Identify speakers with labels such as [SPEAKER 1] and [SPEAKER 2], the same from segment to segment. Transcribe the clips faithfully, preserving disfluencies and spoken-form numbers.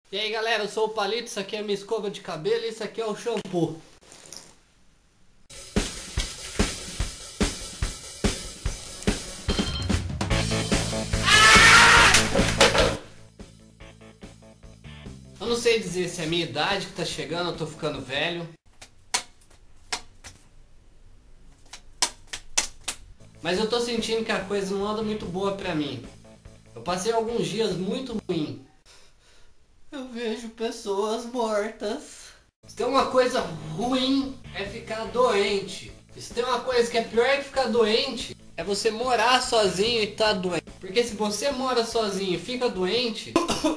[SPEAKER 1] E aí galera, eu sou o Palito, isso aqui é a minha escova de cabelo e isso aqui é o shampoo. Eu não sei dizer se é a minha idade que tá chegando, eu tô ficando velho. Mas eu tô sentindo que a coisa não anda muito boa pra mim. Eu passei alguns dias muito ruim. Eu vejo pessoas mortas. Se tem uma coisa ruim, é ficar doente. E se tem uma coisa que é pior que ficar doente, é você morar sozinho e tá doente. Porque se você mora sozinho e fica doente...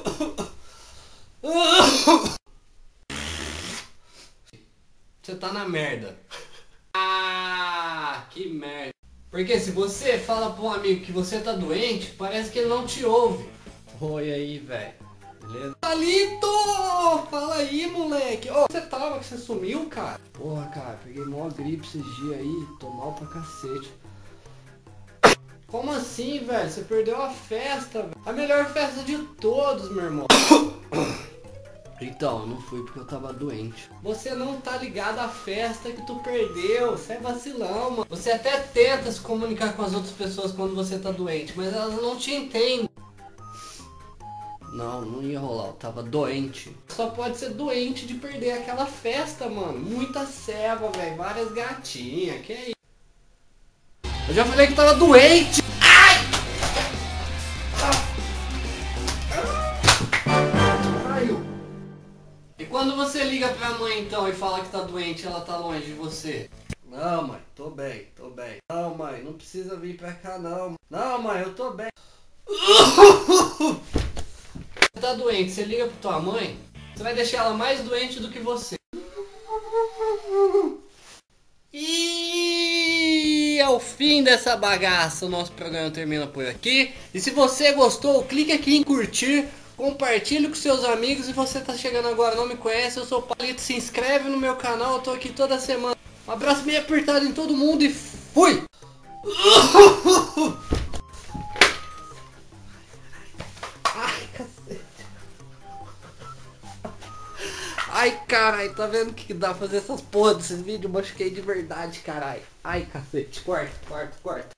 [SPEAKER 1] você tá na merda. Ah, que merda. Porque se você fala pra um amigo que você tá doente, parece que ele não te ouve. Oi aí, velho. Beleza? Palito! Fala aí, moleque. Ô, oh, você tava que você sumiu, cara? Porra, cara, peguei mó gripe esses dias aí. Tô mal pra cacete. Como assim, velho? Você perdeu a festa, velho. A melhor festa de todos, meu irmão. Então, eu não fui porque eu tava doente. Você não tá ligado à festa que tu perdeu. Você é vacilão, mano. Você até tenta se comunicar com as outras pessoas quando você tá doente, mas elas não te entendem. Não, não ia rolar, eu tava doente. Só pode ser doente de perder aquela festa, mano. Muita ceva, velho. Várias gatinhas, que é isso? Eu já falei que tava doente! Ai! Saiu. E quando você liga pra mãe então e fala que tá doente, ela tá longe de você? Não, mãe, tô bem, tô bem. Não, mãe, não precisa vir pra cá não. Não, mãe, eu tô bem. Você tá doente, você liga pra tua mãe, você vai deixar ela mais doente do que você. E é o fim dessa bagaça. O nosso programa termina por aqui. E se você gostou, clique aqui em curtir, compartilhe com seus amigos. E você tá chegando agora, não me conhece, eu sou o Palito, se inscreve no meu canal, eu tô aqui toda semana. Um abraço bem apertado em todo mundo e fui! Ai, cacete. Ai, caralho, tá vendo que dá pra fazer essas porra desses vídeos? Eu machuquei de verdade, caralho. Ai, cacete, corta, corta, corta.